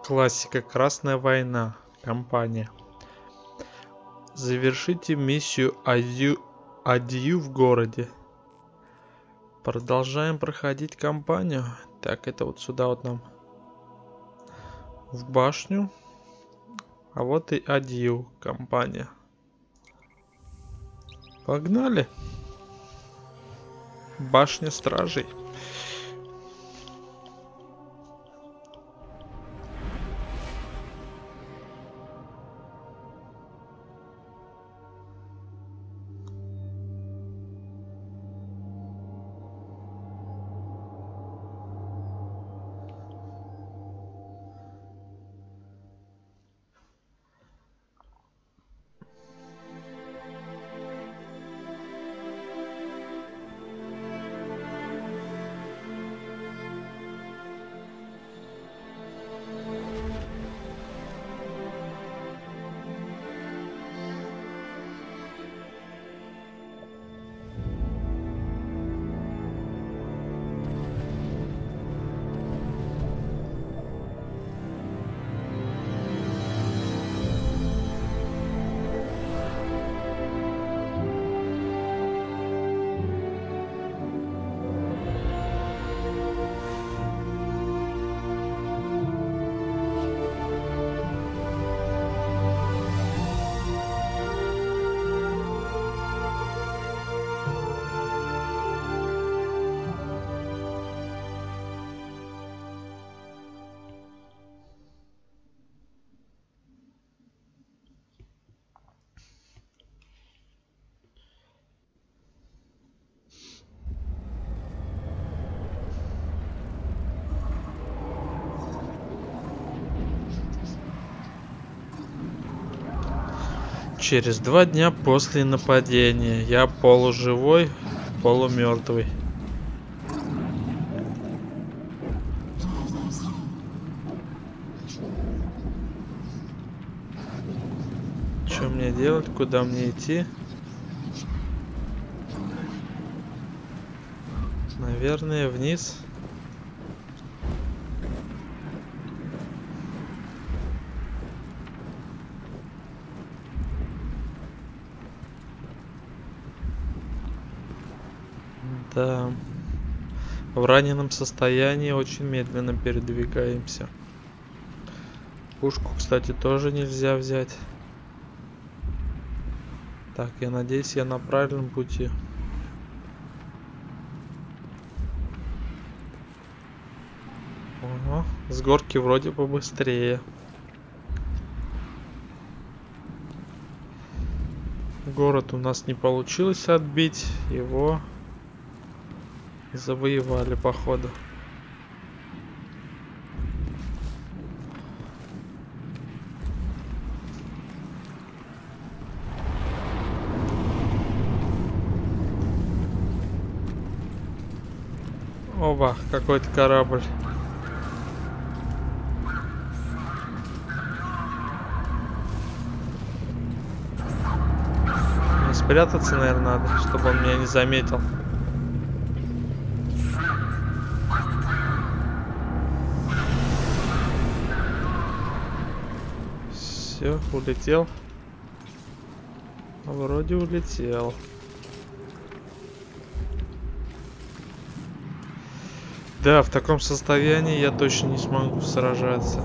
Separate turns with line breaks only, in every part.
Классика. Красная война. Компания. Завершите миссию Адью в городе. Продолжаем проходить кампанию. Так, это вот сюда вот нам. В башню. А вот и Адью компания. Погнали. Башня стражей. Через 2 дня после нападения. Я полуживой, полумертвый. Что мне делать? Куда мне идти? Наверное, вниз. Да. В раненом состоянии очень медленно передвигаемся. Пушку, кстати, тоже нельзя взять. Так, я надеюсь, я на правильном пути. Ага, с горки вроде бы быстрее. Город у нас не получилось отбить. Его завоевали, походу. Оба, какой-то корабль. Мне спрятаться, наверное, надо, чтобы он меня не заметил. Все, улетел. Вроде улетел. Да, в таком состоянии я точно не смогу сражаться.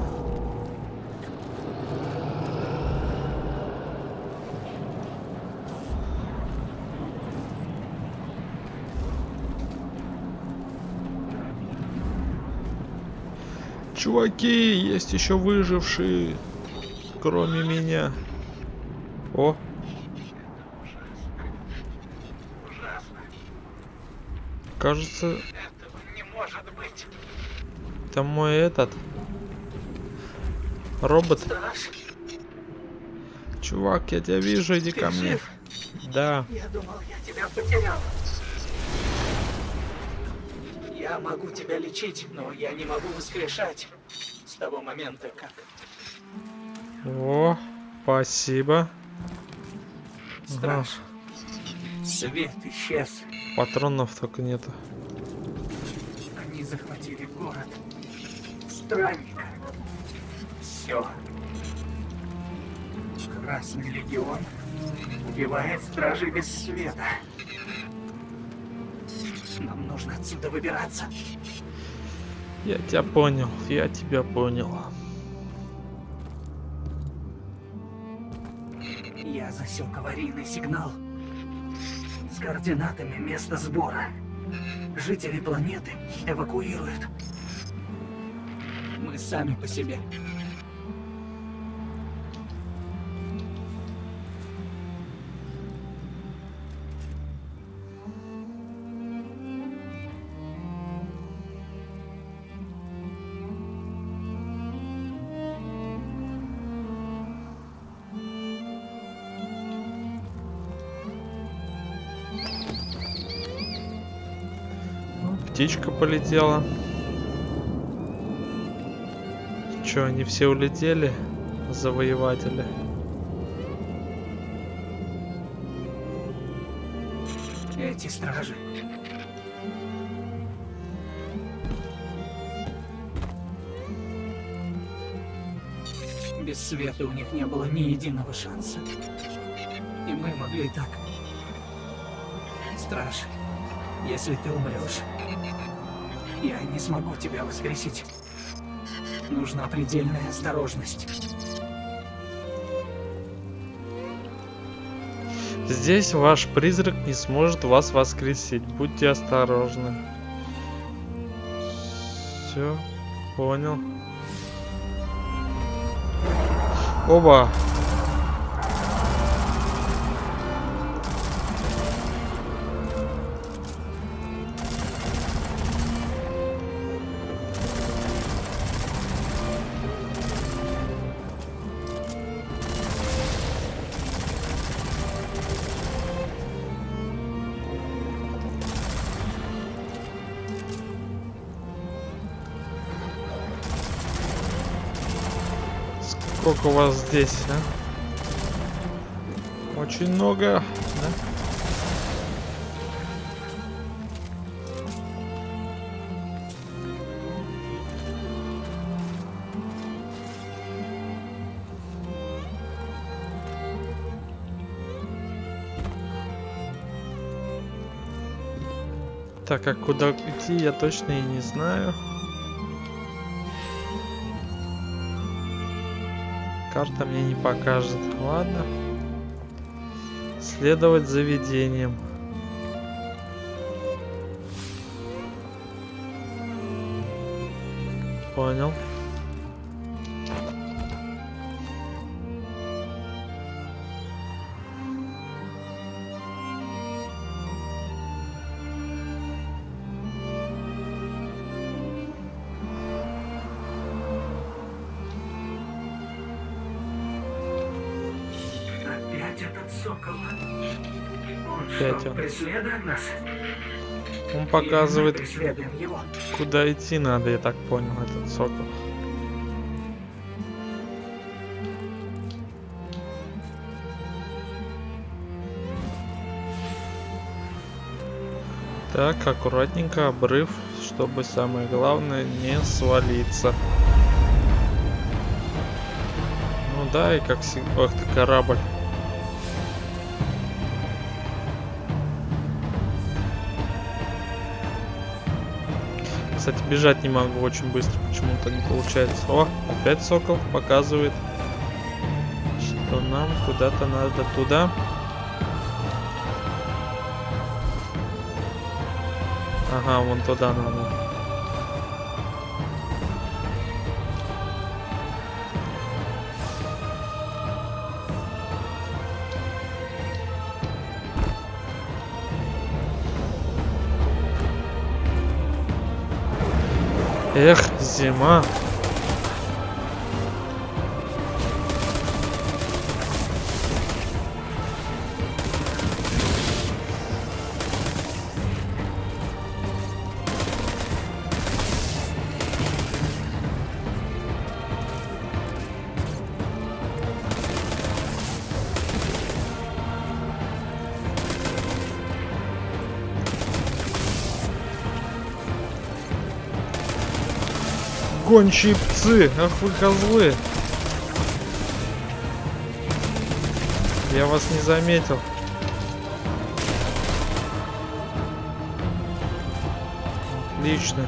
Чуваки, есть еще выжившие, кроме меня. О! Кажется, это мой этот робот. Чувак, я тебя вижу, иди ко мне. Да.
Я думал, я тебя потерял. Я могу тебя лечить, но я не могу воскрешать с того момента, как...
О, спасибо.
Страж. Свет исчез.
Патронов только нету.
Они захватили город. Странник. все. Красный легион убивает стражей без света. Нам нужно отсюда выбираться.
Я тебя понял, я тебя понял.
Я засек аварийный сигнал с координатами места сбора. Жители планеты эвакуируют. Мы сами по себе.
Птичка полетела. Че, они все улетели? Завоеватели.
Эти стражи. Без света у них не было ни единого шанса. И мы могли так. Страж, если ты умрешь, я не смогу тебя воскресить. Нужна предельная осторожность.
Здесь ваш призрак не сможет вас воскресить. Будьте осторожны. Все, понял. Оба. Сколько у вас здесь, а? Очень много, да? Так, а куда идти, я точно и не знаю. Карта мне не покажет. Ладно. Следовать за видением. Понял.
Этот сокол. Он
Опять
что,
он.
преследует нас?
Он показывает,
Или мы преследуем его?
куда идти надо, я так понял, этот сокол. Так, аккуратненько, обрыв, чтобы самое главное не свалиться. Ну да, и как всегда... Ох ты, корабль. Кстати, бежать не могу очень быстро, почему-то не получается. О, опять сокол показывает, что нам куда-то надо туда. Ага, вон туда надо. Эх, зима. Гончие псы, ах вы козлы. Я вас не заметил. Отлично.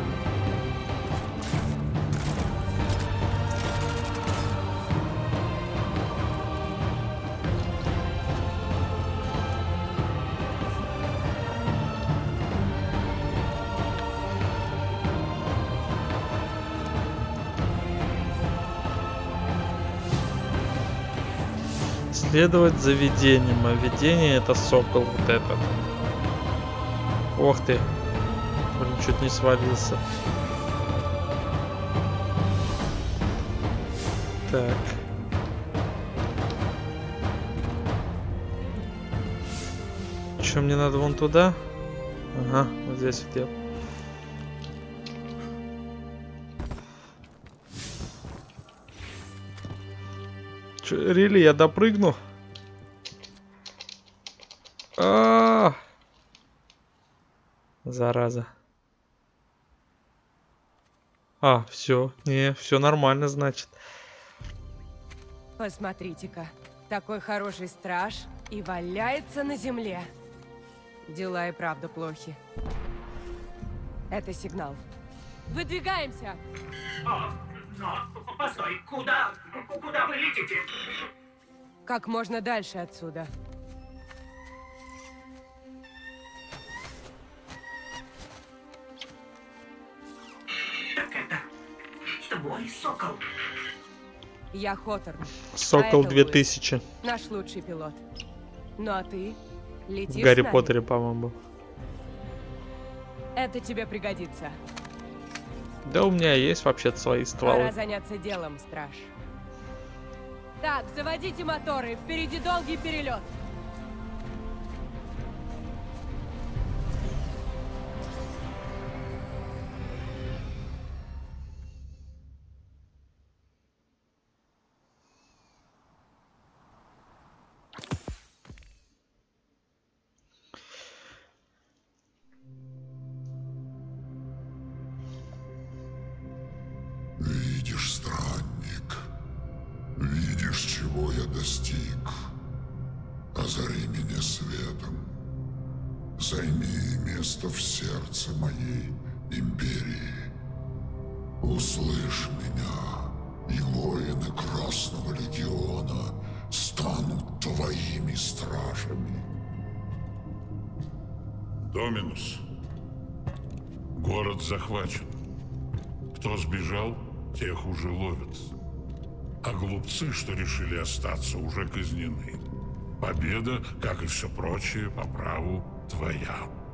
Следовать за видением, а видение это сокол вот этот. Ох ты. Блин, чуть не свалился. Так. Че, мне надо вон туда? Ага, вот здесь вот я. Рили, я допрыгну? Зараза. Все. Не, все нормально, значит.
Посмотрите-ка. Такой хороший страж и валяется на земле. Дела и правда плохи. Это сигнал. Выдвигаемся!
Но, постой, куда вы летите?
Как можно дальше отсюда.
Так это твой сокол?
Я Хоторн.
Сокол
А это
2000.
Луис, наш лучший пилот. Ну а ты летишь
В Гарри
с нами?
Поттере, по-моему, был.
Это тебе пригодится.
Да у меня есть вообще-то свои стволы.
Пора заняться делом, страж. Так, заводите моторы. Впереди долгий перелет.
Видишь, странник, видишь, чего я достиг. Озари меня светом. Займи место в сердце моей империи. Услышь меня, и воины Красного Легиона станут твоими стражами.
Доминус. Город захвачен. Кто сбежал, тех уже ловят. А глупцы, что решили остаться, уже казнены. Победа, как и все прочее, по праву твоя.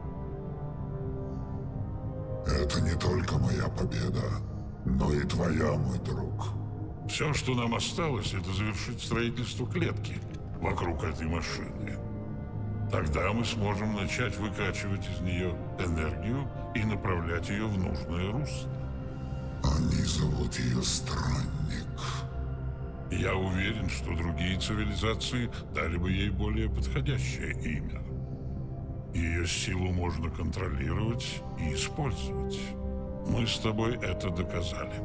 Это не только моя победа, но и твоя, мой друг.
Все, что нам осталось, это завершить строительство клетки вокруг этой машины. Тогда мы сможем начать выкачивать из нее энергию и направлять ее в нужное русло.
Они зовут ее Странник.
Я уверен, что другие цивилизации дали бы ей более подходящее имя. Ее силу можно контролировать и использовать. Мы с тобой это доказали.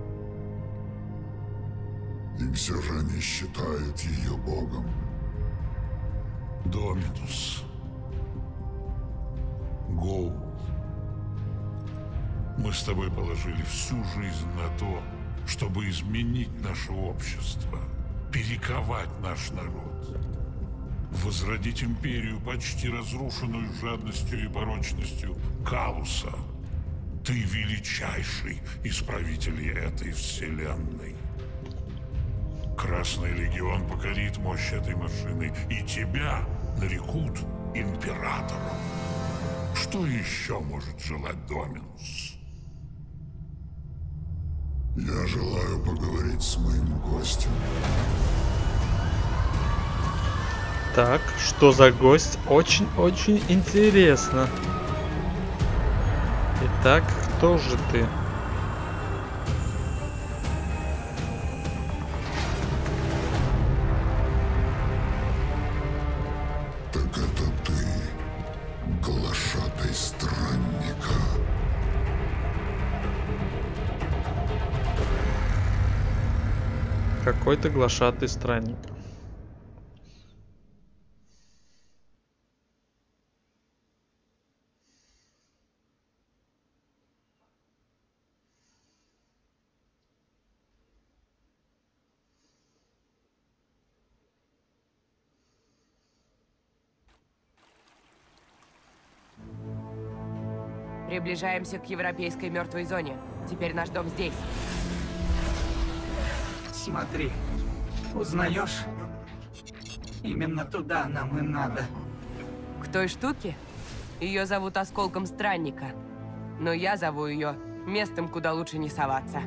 И все же они считают ее богом.
Доминус. Гоу. Мы с тобой положили всю жизнь на то, чтобы изменить наше общество, перековать наш народ, возродить империю, почти разрушенную жадностью и порочностью Калуса. Ты величайший из правителей этой вселенной. Красный легион покорит мощь этой машины, и тебя нарекут императором. Что еще может желать Доминус?
Я желаю поговорить с моим гостем.
Так, что за гость? Очень-очень интересно. Итак, кто же ты?
Так это ты, глашатай странника.
Какой-то глашатый странник.
Приближаемся к европейской мертвой зоне. Теперь наш дом здесь.
Смотри, узнаешь? Именно туда нам и надо.
К той штуке? Ее зовут осколком странника. Но я зову ее местом, куда лучше не соваться.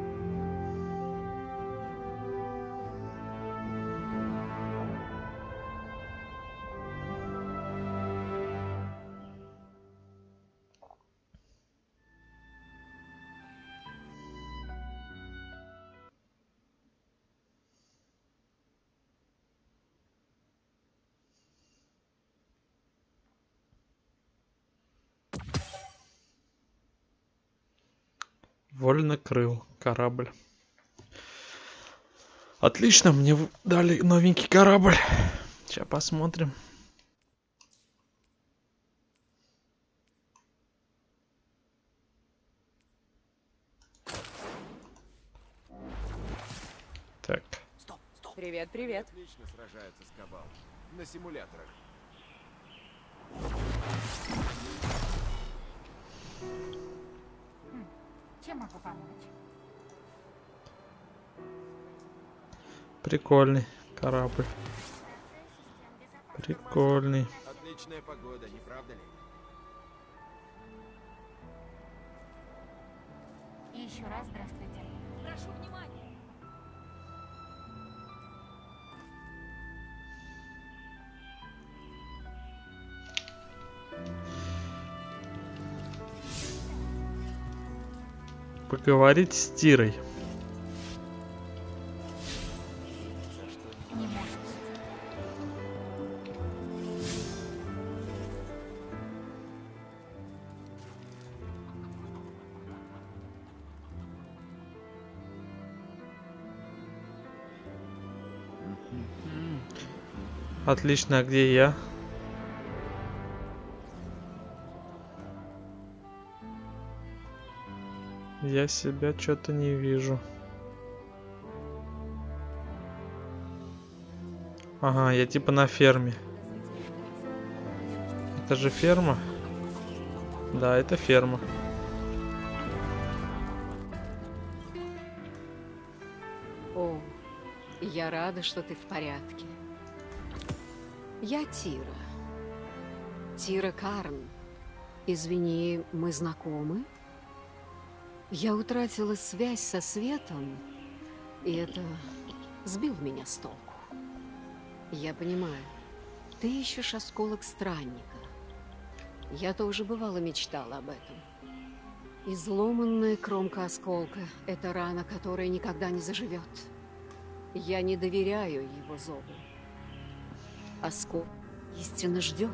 Вольнокрыл корабль. Отлично, мне дали новенький корабль. Сейчас посмотрим. Так.
Привет, привет.
Отлично сражается с Кабал. На симуляторах.
Чем могу помочь?
Прикольный корабль. Прикольный.
Отличная погода, не правда ли?
И еще раз здравствуйте.
Прошу внимания.
Поговорить с Тирой.
Не можете.
Отлично, а где я? Я себя что-то не вижу. Ага, я типа на ферме. Это же ферма? Да, это ферма.
О, я рада, что ты в порядке. Я Тира. Тира Карн. Извини, мы знакомы? Я утратила связь со светом, и это сбил меня с толку. Я понимаю, ты ищешь осколок странника. Я тоже бывало мечтала об этом. Изломанная кромка осколка — это рана, которая никогда не заживет. Я не доверяю его зову. Осколок истинно ждет.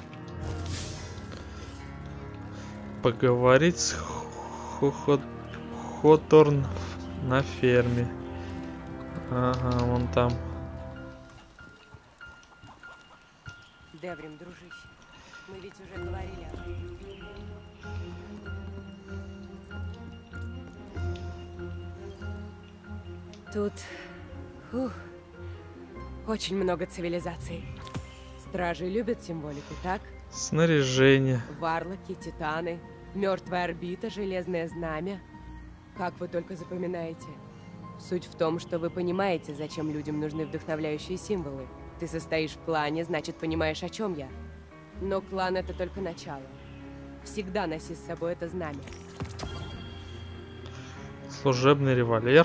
Поговорить с Хоторн на ферме. Ага, вон там.
Деврим, дружище, мы ведь уже говорили об этом. Тут очень много цивилизаций. Стражи любят символику, так?
Снаряжение.
Варлоки, титаны, мертвая орбита, железное знамя. Как вы только запоминаете. Суть в том, что вы понимаете, зачем людям нужны вдохновляющие символы. Ты состоишь в клане, значит, понимаешь, о чем я. Но клан — это только начало. Всегда носи с собой это знамя.
Служебный револьвер.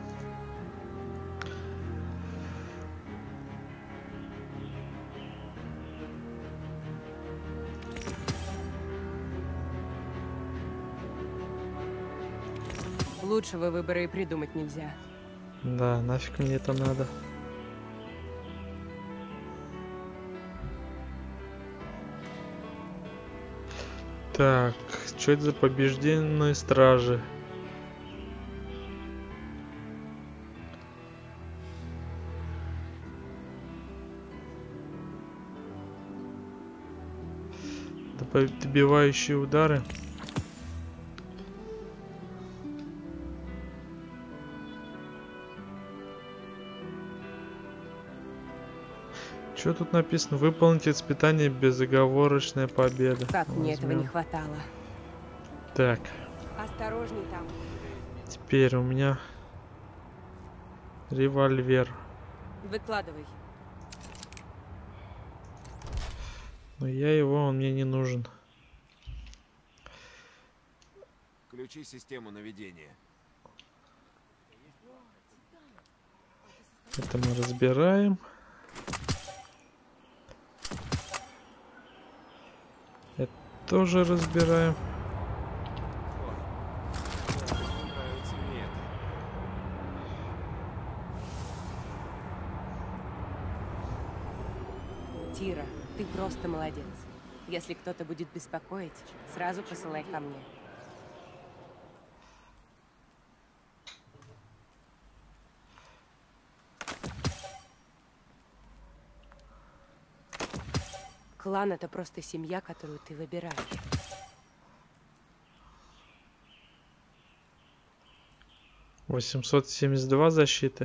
Лучшего выбора и придумать нельзя.
Да, нафиг мне это надо. Так, что это за побежденные стражи? Добивающие удары. Что тут написано? Выполните испытание, безоговорочная победа.
Как мне этого
Возьмем.
не хватало.
Так,
Осторожней там.
теперь у меня револьвер.
Выкладывай.
Но он мне не нужен.
Включи систему наведения.
Это мы разбираем. Это тоже разбираем.
Нравится мне это.
Тира, ты просто молодец. Если кто-то будет беспокоить, сразу посылай ко мне. Клан — это просто семья, которую ты выбираешь. —
872 защиты.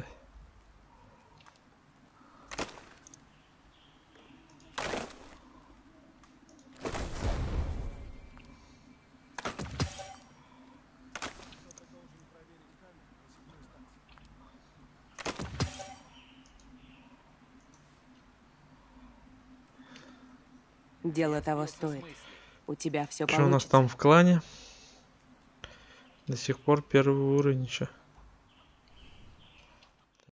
Дело того стоит. У тебя все
Что у нас
получится.
там в клане? До сих пор первый уровень еще.